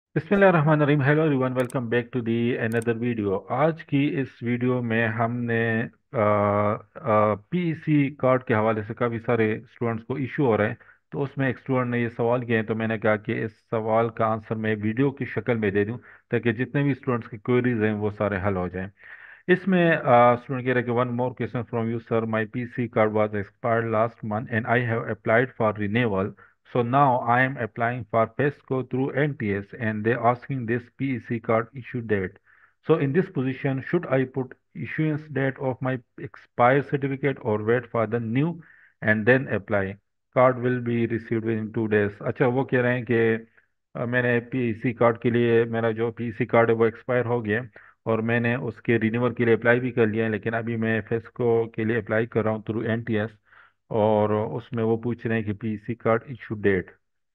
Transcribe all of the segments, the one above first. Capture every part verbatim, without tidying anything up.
बिस्मिल्लाहिर्रहमानिर्रहीम। Hello everyone, welcome back to the another video. आज की इस वीडियो में हमने पीईसी कार्ड के हवाले से काफ़ी सारे स्टूडेंट्स को इशू हो रहे हैं। तो उसमें एक स्टूडेंट ने ये सवाल किए हैं, तो मैंने कहा कि इस सवाल का आंसर मैं वीडियो की शक्ल में दे दूं ताकि जितने भी स्टूडेंट्स की क्वेरीज हैं वो सारे हल हो जाएं। इसमें स्टूडेंट कह रहे हैं कि one more question from you sir, my PC card was expired last month and I have applied for renewal. So now I am applying for PESCO through N T S and they asking this P E C card issue date. So in this position, should I put issuance date of my expired certificate or wait for the new and then apply? Card will be received within two days. अच्छा, वो कह रहे हैं कि अ, मैंने PEC card के लिए, मेरा जो पीईसी कार्ड है वो एक्सपायर हो गया है और मैंने उसके रिन्यूअल के लिए अप्लाई भी कर लिया है, लेकिन अभी मैं फेस्को के लिए अप्लाई कर रहा हूँ थ्रू एनटीएस। और उसमें वो पूछ रहे हैं कि पीसी कार्ड इशू डेट,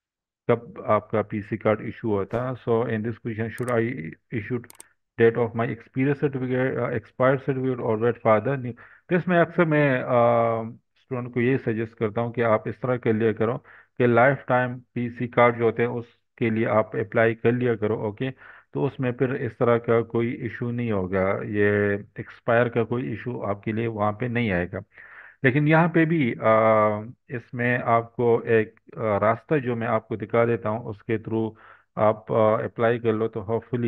कब आपका पीसी कार्ड इशू हुआ था। So in this position should I issue date of my experience certificate, expired certificate और वेट फॉर द न्यू। तो इसमें अक्सर मैं स्टूडेंट को ये सजेस्ट करता हूँ कि आप इस तरह के लिया करो कि लाइफ टाइम पीसी कार्ड जो होते हैं उसके लिए आप अप्लाई कर लिया करो। ओके, तो उसमें फिर इस तरह का कोई इशू नहीं होगा, ये एक्सपायर का कोई इशू आपके लिए वहाँ पे नहीं आएगा। लेकिन यहाँ पे भी आ, इसमें आपको एक आ, रास्ता जो मैं आपको दिखा देता हूँ, उसके थ्रू आप अप्लाई कर लो तो होपफुली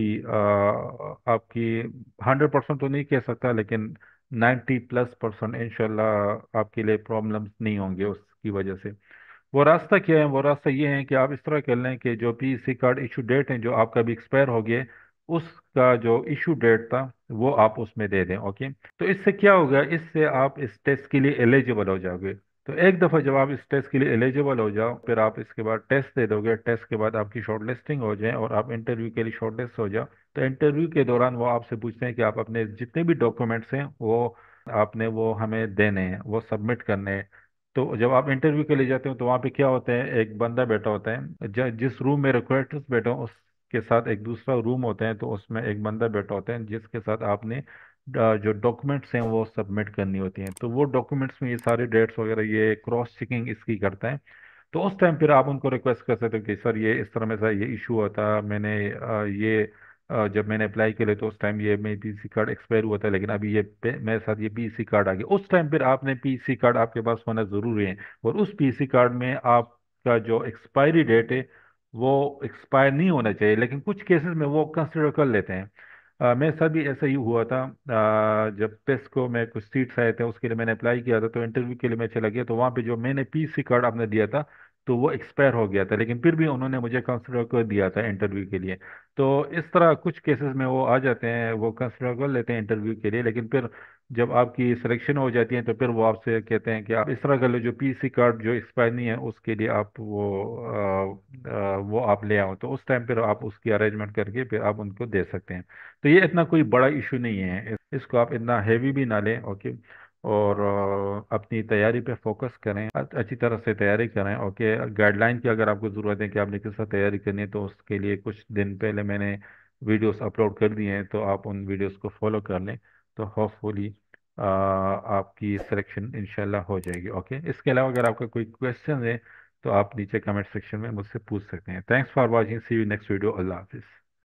आपकी हंड्रेड परसेंट तो नहीं कह सकता, लेकिन नाइन्टी प्लस परसेंट इंशाल्लाह आपके लिए प्रॉब्लम्स नहीं होंगे उसकी वजह से। वो रास्ता क्या है? वो रास्ता ये है कि आप इस तरह कर लें कि जो पीसी कार्ड इशू डेट है जो आपका भी एक्सपायर हो गया है, उसका जो इशू डेट था वो आप उसमें दे दें। ओके, तो इससे क्या होगा, इससे आप इस टेस्ट के लिए एलिजिबल हो जाओगे। तो एक दफ़ा जब आप इस टेस्ट के लिए एलिजिबल हो जाओ, फिर आप इसके बाद टेस्ट दे दोगे, टेस्ट के बाद आपकी शॉर्ट लिस्टिंग हो जाए और आप इंटरव्यू के लिए शॉर्ट लिस्ट हो जाओ। तो इंटरव्यू के दौरान वो आपसे पूछते हैं कि आप अपने जितने भी डॉक्यूमेंट्स हैं वो आपने वो हमें देने हैं, वो सबमिट करने हैं। तो जब आप इंटरव्यू के लिए जाते हो तो वहाँ पे क्या होता है, एक बंदा बैठा होता है, ज- जिस रूम में रिक्रूटर्स बैठे हो उसके साथ एक दूसरा रूम होता है, तो उसमें एक बंदा बैठा होता है जिसके साथ आपने अ, जो डॉक्यूमेंट्स हैं वो सबमिट करनी होती हैं। तो वो डॉक्यूमेंट्स में ये सारे डेट्स वगैरह ये क्रॉस चेकिंग इसकी करता है। तो उस टाइम फिर आप उनको रिक्वेस्ट कर सकते हो कि सर ये इस तरह में सर ये इशू हुआ था, मैंने अ, ये अ, जब मैंने अप्लाई किया तो उस टाइम ये मेरी पीसी कार्ड एक्सपायर हुआ था, लेकिन अभी ये पे- मेरे साथ ये पीसी कार्ड आ गया। उस टाइम फिर आपने पीसी कार्ड आपके पास होना ज़रूरी है, और उस पीसी कार्ड में आपका जो एक्सपायरी डेट है वो एक्सपायर नहीं होना चाहिए, लेकिन कुछ केसेस में वो कंसिडर कर लेते हैं। अ, मेरे साथ भी ऐसा ही हुआ था। अ, जब पेस्को में कुछ सीट्स आए थे उसके लिए मैंने अप्लाई किया था, तो इंटरव्यू के लिए मैं चला गया, तो वहाँ पे जो मैंने पीसी कार्ड आपने दिया था तो वो एक्सपायर हो गया था, लेकिन फिर भी उन्होंने मुझे कंसिडर कर दिया था इंटरव्यू के लिए। तो इस तरह कुछ केसेस में वो आ जाते हैं, वो कंसिडर कर लेते हैं इंटरव्यू के लिए, लेकिन फिर जब आपकी सिलेक्शन हो जाती है तो फिर वो आपसे कहते हैं कि आप इस तरह कर लो, जो पीसी कार्ड जो एक्सपायर नहीं है उसके लिए आप वो अ, अ, वो आप ले आओ, तो उस टाइम फिर आप उसकी अरेंजमेंट करके फिर आप उनको दे सकते हैं। तो ये इतना कोई बड़ा इशू नहीं है, इस, इसको आप इतना हैवी भी ना लें। ओके, और अ, अपनी तैयारी पे फोकस करें, अ- अच्छी तरह से तैयारी करें। ओके, गाइडलाइन की अगर आपको ज़रूरत है कि आपने किस तरह तैयारी करनी है, तो उसके लिए कुछ दिन पहले मैंने वीडियोस अपलोड कर दिए हैं, तो आप उन वीडियोस को फॉलो कर लें, तो होपफुली आपकी सिलेक्शन इंशाल्लाह हो जाएगी। ओके, इसके अलावा अगर आपका कोई क्वेश्चन है तो आप नीचे कमेंट सेक्शन में मुझसे पूछ सकते हैं। Thanks for watching, see you next video. अल्लाह हाफिज़।